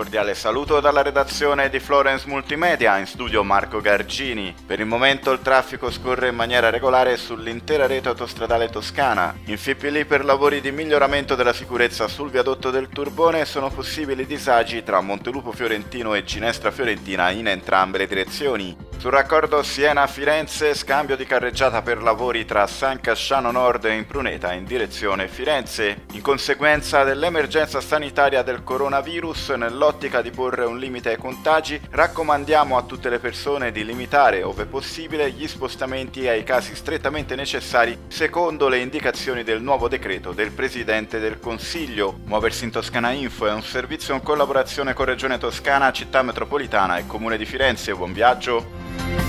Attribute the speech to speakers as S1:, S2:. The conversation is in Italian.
S1: cordiale saluto dalla redazione di Florence Multimedia, in studio Marco Gargini. Per il momento il traffico scorre in maniera regolare sull'intera rete autostradale toscana. In Fippili per lavori di miglioramento della sicurezza sul viadotto del Turbone sono possibili disagi tra Montelupo Fiorentino e Ginestra Fiorentina in entrambe le direzioni. Sul raccordo Siena-Firenze, scambio di carreggiata per lavori tra San Casciano Nord e Impruneta in direzione Firenze. In conseguenza dell'emergenza sanitaria del coronavirus, nell'ottica di porre un limite ai contagi, raccomandiamo a tutte le persone di limitare, ove possibile, gli spostamenti ai casi strettamente necessari, secondo le indicazioni del nuovo decreto del Presidente del Consiglio. Muoversi in Toscana Info è un servizio in collaborazione con Regione Toscana, Città Metropolitana e Comune di Firenze. Buon viaggio!